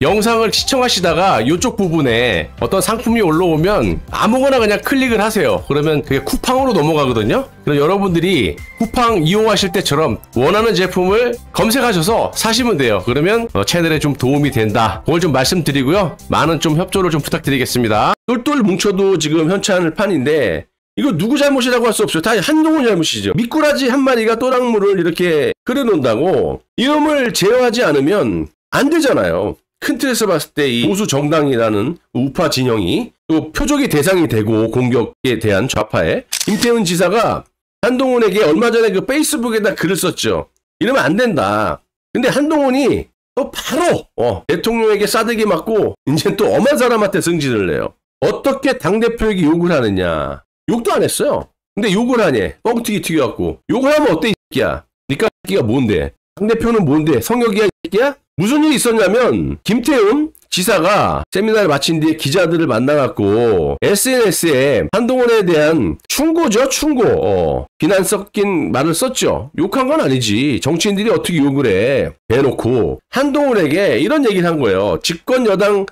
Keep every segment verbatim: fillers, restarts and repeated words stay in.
영상을 시청하시다가 이쪽 부분에 어떤 상품이 올라오면 아무거나 그냥 클릭을 하세요. 그러면 그게 쿠팡으로 넘어가거든요. 그럼 여러분들이 쿠팡 이용하실 때처럼 원하는 제품을 검색하셔서 사시면 돼요. 그러면 어, 채널에 좀 도움이 된다. 그걸 좀 말씀드리고요. 많은 좀 협조를 좀 부탁드리겠습니다. 똘똘 뭉쳐도 지금 현찰 판인데 이거 누구 잘못이라고 할 수 없어요. 다 한동훈 잘못이죠. 미꾸라지 한 마리가 또랑물을 이렇게 끓여놓는다고 이놈을 제어하지 않으면 안 되잖아요. 큰 틀에서 봤을 때 이 보수 정당이라는 우파 진영이 또 표적의 대상이 되고 공격에 대한 좌파에 김태훈 지사가 한동훈에게 얼마 전에 그 페이스북에다 글을 썼죠. 이러면 안 된다. 근데 한동훈이 또 바로 어, 대통령에게 싸대기 맞고 이제 또 엄한 사람한테 승질을 내요. 어떻게 당대표에게 욕을 하느냐. 욕도 안 했어요. 근데 욕을 하네. 뻥튀기 튀겨갖고. 욕을 하면 어때 이 새끼야. 니까 새끼가 뭔데. 당대표는 뭔데. 성역이야 이 새끼야. 무슨 일이 있었냐면 김태훈 지사가 세미나를 마친 뒤에 기자들을 만나갖고 에스엔에스에 한동훈에 대한 충고죠. 충고. 어, 비난 섞인 말을 썼죠. 욕한 건 아니지. 정치인들이 어떻게 욕을 해. 대놓고 한동훈에게 이런 얘기를 한 거예요. 집권 여당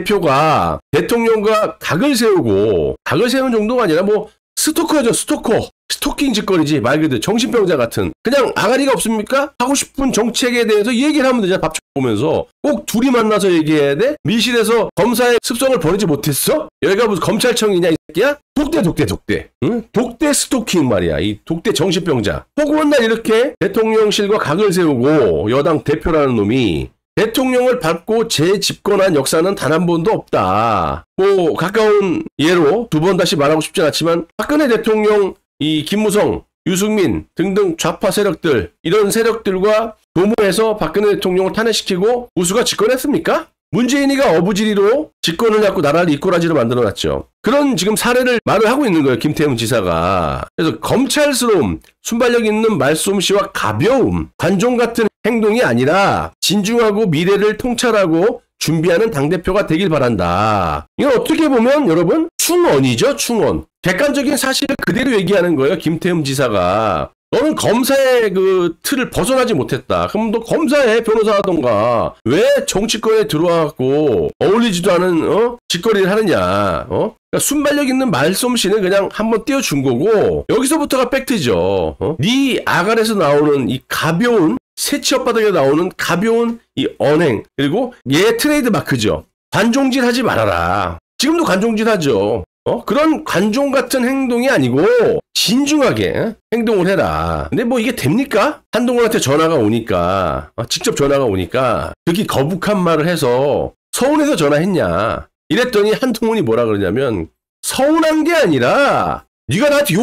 당대표가 대통령과 각을 세우고 각을 세우는 정도가 아니라 뭐 스토커죠. 스토커. 스토킹 짓거리지. 말 그대로 정신병자 같은. 그냥 아가리가 없습니까? 하고 싶은 정책에 대해서 얘기를 하면 되잖아. 밥 보면서. 꼭 둘이 만나서 얘기해야 돼? 밀실에서 검사의 습성을 버리지 못했어? 여기가 무슨 검찰청이냐 이 새끼야? 독대 독대 독대. 응? 독대 스토킹 말이야. 이 독대 정신병자. 혹은 날 이렇게 대통령실과 각을 세우고 여당 대표라는 놈이 대통령을 밟고 재집권한 역사는 단 한 번도 없다. 뭐 가까운 예로 두 번 다시 말하고 싶진 않지만 박근혜 대통령, 이 김무성, 유승민 등등 좌파 세력들, 이런 세력들과 도모해서 박근혜 대통령을 탄핵시키고 보수가 집권했습니까? 문재인이가 어부지리로 집권을 잡고 나라를 이꼬라지로 만들어놨죠. 그런 지금 사례를 말을 하고 있는 거예요. 김태훈 지사가. 그래서 검찰스러움, 순발력 있는 말솜씨와 가벼움, 관종 같은 행동이 아니라 진중하고 미래를 통찰하고 준비하는 당대표가 되길 바란다. 이건 어떻게 보면 여러분 충언이죠. 충언. 객관적인 사실을 그대로 얘기하는 거예요. 김태훈 지사가. 너는 검사의 그 틀을 벗어나지 못했다. 그럼 너 검사의 변호사 하던가 왜 정치권에 들어와갖고 어울리지도 않은 어? 짓거리를 하느냐. 어? 그러니까 순발력 있는 말솜씨는 그냥 한번 띄워준 거고 여기서부터가 팩트죠. 어? 네 아갈에서 나오는 이 가벼운 새치 혓바닥에 나오는 가벼운 이 언행 그리고 얘 트레이드 마크죠. 관종질 하지 말아라. 지금도 관종질 하죠. 어? 그런 관종 같은 행동이 아니고 진중하게 행동을 해라. 근데 뭐 이게 됩니까? 한동훈한테 전화가 오니까 어? 직접 전화가 오니까 그렇게 거북한 말을 해서 서운해서 전화했냐 이랬더니 한동훈이 뭐라 그러냐면 서운한 게 아니라 네가 나한테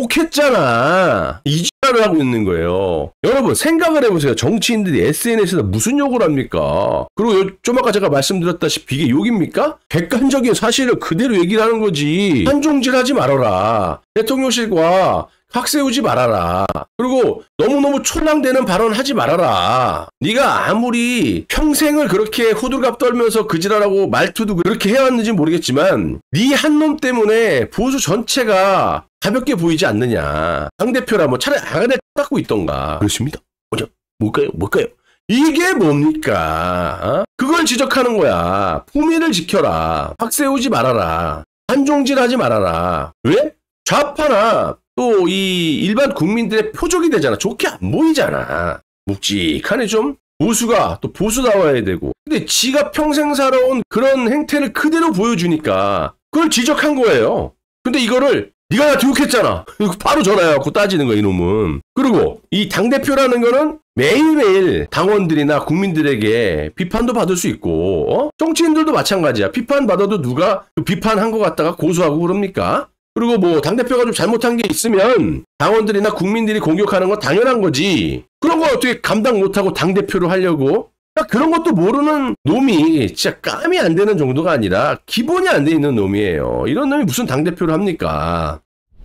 욕했잖아. 이 짓을 하고 있는 거예요. 여러분 생각을 해보세요. 정치인들이 에스엔에스에서 무슨 욕을 합니까? 그리고 좀 아까 제가 말씀드렸다시피 이게 욕입니까? 객관적인 사실을 그대로 얘기를 하는 거지. 한종질하지 말아라. 대통령실과 각 세우지 말아라. 그리고 너무너무 촐랑대는 발언 하지 말아라. 네가 아무리 평생을 그렇게 호들갑 떨면서 그지랄하고 말투도 그렇게 해왔는지 모르겠지만 네 한 놈 때문에 보수 전체가 가볍게 보이지 않느냐. 당대표라 뭐 차라리 아가리 닦고 있던가. 그렇습니다. 뭐죠? 뭘까요? 뭘까요? 이게 뭡니까? 어? 그걸 지적하는 거야. 품위를 지켜라. 박 세우지 말아라. 한종질하지 말아라. 왜? 좌파나 또 이 일반 국민들의 표적이 되잖아. 좋게 안 보이잖아. 묵직하네 좀. 보수가 또 보수다워야 되고. 근데 지가 평생 살아온 그런 행태를 그대로 보여주니까 그걸 지적한 거예요. 근데 이거를 네가 나한테 욕했잖아. 바로 전화해갖고 따지는 거야 이놈은. 그리고 이 당대표라는 거는 매일매일 당원들이나 국민들에게 비판도 받을 수 있고 어? 정치인들도 마찬가지야. 비판받아도 누가 그 비판한 것 갖다가 고소하고 그럽니까? 그리고 뭐 당대표가 좀 잘못한 게 있으면 당원들이나 국민들이 공격하는 건 당연한 거지. 그런 거 어떻게 감당 못하고 당대표를 하려고? 그런 것도 모르는 놈이 진짜 까미 안 되는 정도가 아니라 기본이 안 돼 있는 놈이에요. 이런 놈이 무슨 당대표를 합니까?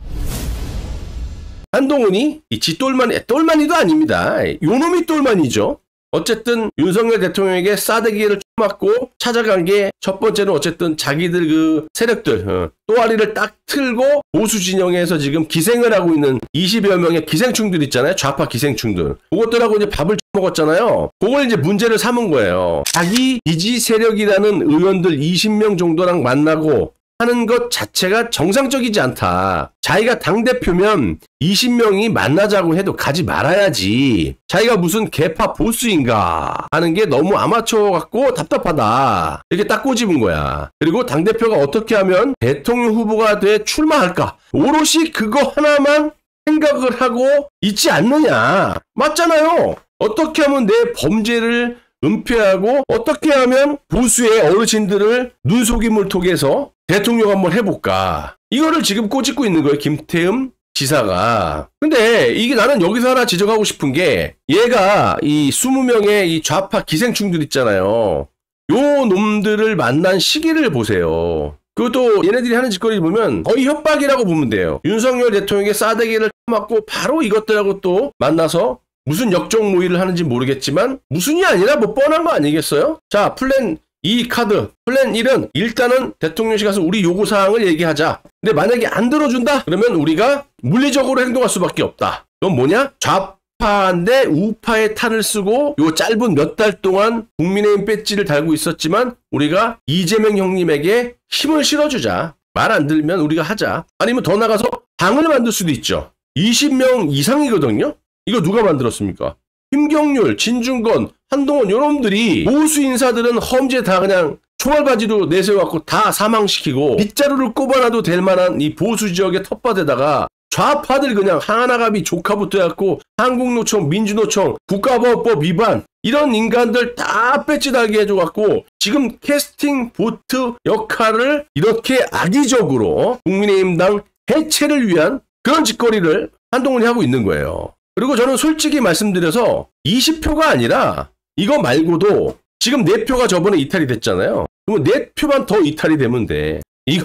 한동훈이 이 지똘마니, 똘마니도 아닙니다. 요 놈이 똘마니죠. 어쨌든 윤석열 대통령에게 싸대기를 맞고 찾아간 게 첫 번째는 어쨌든 자기들 그 세력들 어, 또아리를 딱 틀고 보수 진영에서 지금 기생을 하고 있는 이십여 명의 기생충들 있잖아요. 좌파 기생충들. 그것들하고 이제 밥을 먹었잖아요. 그걸 이제 문제를 삼은 거예요. 자기 지지 세력이라는 의원들 이십 명 정도랑 만나고 하는 것 자체가 정상적이지 않다. 자기가 당대표면 이십 명이 만나자고 해도 가지 말아야지. 자기가 무슨 개파 보스인가 하는 게 너무 아마추어 같고 답답하다. 이렇게 딱 꼬집은 거야. 그리고 당대표가 어떻게 하면 대통령 후보가 돼 출마할까? 오롯이 그거 하나만 생각을 하고 있지 않느냐. 맞잖아요. 어떻게 하면 내 범죄를 은폐하고 어떻게 하면 보수의 어르신들을 눈속임을 통해서 대통령 한번 해볼까. 이거를 지금 꼬집고 있는 거예요. 김태흠 지사가. 근데 이게 나는 여기서 하나 지적하고 싶은 게 얘가 이 이십 명의 이 좌파 기생충들 있잖아요. 요 놈들을 만난 시기를 보세요. 그것도 얘네들이 하는 짓거리 보면 거의 협박이라고 보면 돼요. 윤석열 대통령의 싸대기를 맞고 바로 이것들하고 또 만나서 무슨 역적 모의를 하는지 모르겠지만 무슨이 아니라 뭐 뻔한 거 아니겠어요? 자, 플랜 이 카드, 플랜 일은 일단은 대통령실 가서 우리 요구사항을 얘기하자. 근데 만약에 안 들어준다? 그러면 우리가 물리적으로 행동할 수밖에 없다. 그건 뭐냐? 좌파인데 우파의 탈을 쓰고 요 짧은 몇 달 동안 국민의힘 배지를 달고 있었지만 우리가 이재명 형님에게 힘을 실어주자. 말 안 들면 우리가 하자. 아니면 더 나가서 당을 만들 수도 있죠. 이십 명 이상이거든요? 이거 누가 만들었습니까? 김경률, 진중권, 한동훈 요놈들이 보수 인사들은 험지에 다 그냥 총알바지로 내세워갖고 다 사망시키고 빗자루를 꼽아놔도 될 만한 이 보수 지역의 텃밭에다가 좌파들 그냥 하나갑이 조카부터 해갖고 한국노총, 민주노총, 국가보호법 위반 이런 인간들 다 배지 달게 해줘갖고 지금 캐스팅 보트 역할을 이렇게 악의적으로 국민의힘당 해체를 위한 그런 짓거리를 한동훈이 하고 있는 거예요. 그리고 저는 솔직히 말씀드려서 이십 표가 아니라 이거 말고도 지금 네 표가 저번에 이탈이 됐잖아요. 그러면 네 표만 더 이탈이 되면 돼.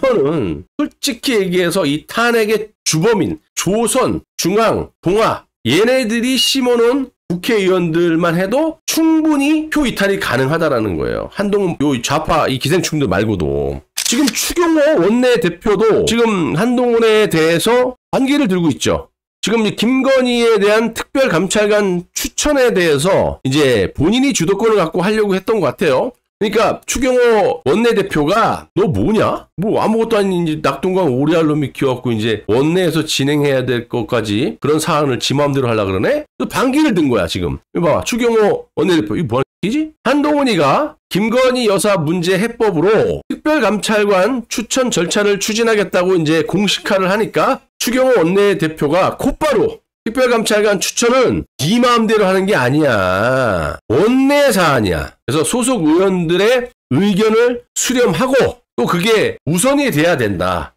이거는 솔직히 얘기해서 이 탄핵의 주범인 조선, 중앙, 동아 얘네들이 심어놓은 국회의원들만 해도 충분히 표 이탈이 가능하다라는 거예요. 한동훈 요 좌파 이 기생충들 말고도. 지금 추경호 원내대표도 지금 한동훈에 대해서 반기를 들고 있죠. 지금 김건희에 대한 특별감찰관 추천에 대해서 이제 본인이 주도권을 갖고 하려고 했던 것 같아요. 그러니까 추경호 원내대표가 너 뭐냐? 뭐 아무것도 아닌 이제 낙동강 오리알놈이 키워갖고 이제 원내에서 진행해야 될 것까지 그런 사안을 지 마음대로 하려고 그러네? 반기를 든 거야 지금. 이거 봐. 추경호 원내대표 이거 뭐하는 얘기지? 한동훈이가 김건희 여사 문제 해법으로 특별감찰관 추천 절차를 추진하겠다고 이제 공식화를 하니까 추경호 원내대표가 곧바로 특별감찰관 추천은 네 마음대로 하는 게 아니야. 원내 사안이야. 그래서 소속 의원들의 의견을 수렴하고 또 그게 우선이 돼야 된다.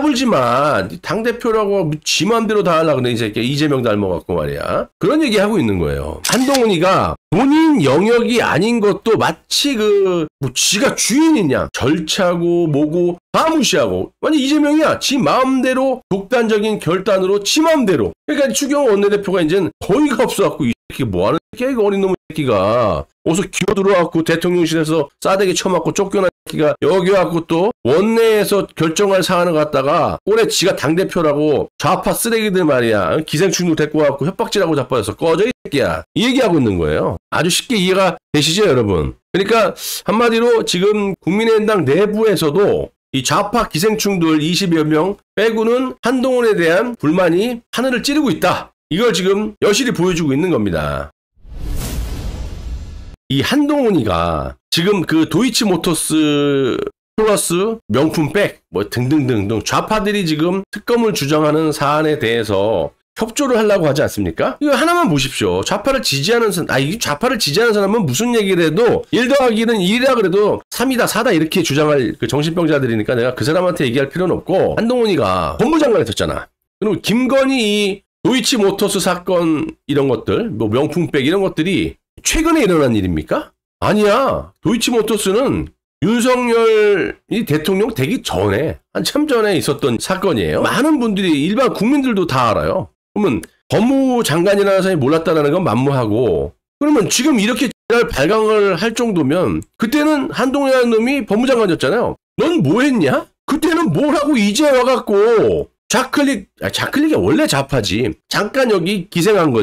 까불지만 당대표라고 지 마음대로 다 하려고 그래 이 새끼 이재명 닮아갖고 말이야. 그런 얘기하고 있는 거예요. 한동훈이가 본인 영역이 아닌 것도 마치 그 뭐 지가 주인이냐 절차고 뭐고 다 무시하고 완전 이재명이야. 지 마음대로 독단적인 결단으로 지 마음대로. 그러니까 추경호 원내대표가 이제는 거의가 없어갖고 이 새끼 뭐하는 새끼야 이거 어린 놈의 새끼가 어서 기어들어와갖고 대통령실에서 싸대기 쳐맞고 쫓겨난 새끼가 여기 와갖고 또 원내에서 결정할 사안을 갖다가 올해 지가 당대표라고 좌파 쓰레기들 말이야 기생충도 데리고 와갖고 협박질하고 자빠져서 꺼져 이 새끼야 이 얘기하고 있는 거예요. 아주 쉽게 이해가 되시죠 여러분? 그러니까 한마디로 지금 국민의힘당 내부에서도 이 좌파 기생충들 이십여 명 빼고는 한동훈에 대한 불만이 하늘을 찌르고 있다. 이걸 지금 여실히 보여주고 있는 겁니다. 이 한동훈이가 지금 그 도이치모터스 플러스 명품백 뭐 등등등등 좌파들이 지금 특검을 주장하는 사안에 대해서 협조를 하려고 하지 않습니까? 이거 하나만 보십시오. 좌파를 지지하는 사람, 아, 이 좌파를 지지하는 사람은 무슨 얘기를 해도 일 더하기는 일이라 그래도 삼이다, 사다 이렇게 주장할 그 정신병자들이니까 내가 그 사람한테 얘기할 필요는 없고 한동훈이가 법무장관을 했었잖아. 그리고 김건희 이 도이치모터스 사건 이런 것들, 뭐 명품백 이런 것들이 최근에 일어난 일입니까? 아니야. 도이치모터스는 윤석열이 대통령 되기 전에 한참 전에 있었던 사건이에요. 많은 분들이 일반 국민들도 다 알아요. 그러면 법무장관이라는 사람이 몰랐다는 건 만무하고 그러면 지금 이렇게 발광을 할 정도면 그때는 한동훈이라는 놈이 법무장관이었잖아요. 넌 뭐 했냐? 그때는 뭘 하고 이제 와갖고 좌클릭, 아, 좌클릭이 원래 좌파지. 잠깐 여기 기생한 거죠.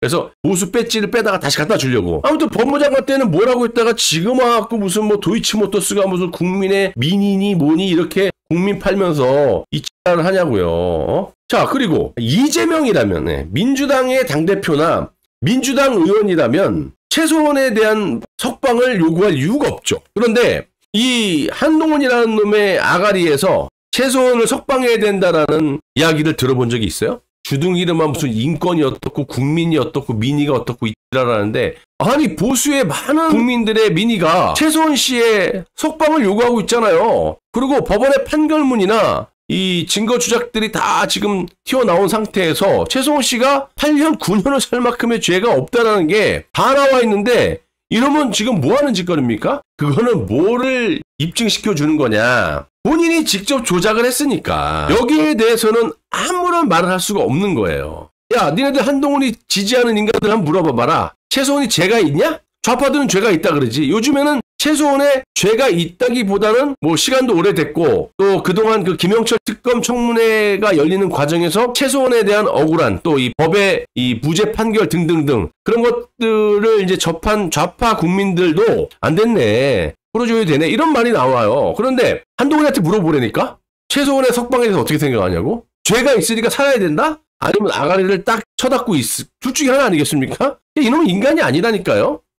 그래서 보수 배지를 빼다가 다시 갖다 주려고. 아무튼 법무장관 때는 뭐라고 했다가 지금 와갖고 무슨 뭐 도이치모터스가 무슨 국민의 민이니 뭐니 이렇게 국민 팔면서 이 X를 하냐고요. 어? 자, 그리고 이재명이라면 네, 민주당의 당대표나 민주당 의원이라면 최소한에 대한 석방을 요구할 이유가 없죠. 그런데 이 한동훈이라는 놈의 아가리에서 최소한을 석방해야 된다라는 이야기를 들어본 적이 있어요? 주둥이름만 무슨 인권이 어떻고 국민이 어떻고 민의가 어떻고 이라라는데, 아니 보수의 많은 국민들의 민의가 최소한 씨의 석방을 요구하고 있잖아요. 그리고 법원의 판결문이나 이 증거 주작들이 다 지금 튀어나온 상태에서 최소한 씨가 팔 년, 구 년을 살 만큼의 죄가 없다라는 게 다 나와 있는데, 이러면 지금 뭐 하는 짓거리입니까? 그거는 뭐를 입증시켜 주는 거냐. 본인이 직접 조작을 했으니까 여기에 대해서는 아무런 말을 할 수가 없는 거예요. 야, 니네들 한동훈이 지지하는 인간들 한번 물어봐봐라. 최소한이 죄가 있냐? 좌파들은 죄가 있다 그러지. 요즘에는 최소한의 죄가 있다기보다는 뭐 시간도 오래됐고 또 그동안 그 김영철 특검 청문회가 열리는 과정에서 최소한에 대한 억울한 또 이 법의 이 무죄 판결 등등등 그런 것들을 이제 접한 좌파 국민들도 안 됐네, 풀어줘야 되네, 이런 말이 나와요. 그런데 한동훈한테 물어보라니까? 최소한의 석방에 대해서 어떻게 생각하냐고? 죄가 있으니까 살아야 된다? 아니면 아가리를 딱 쳐닫고 있, 둘 중에 하나 아니겠습니까? 이놈은 인간이 아니라니까요.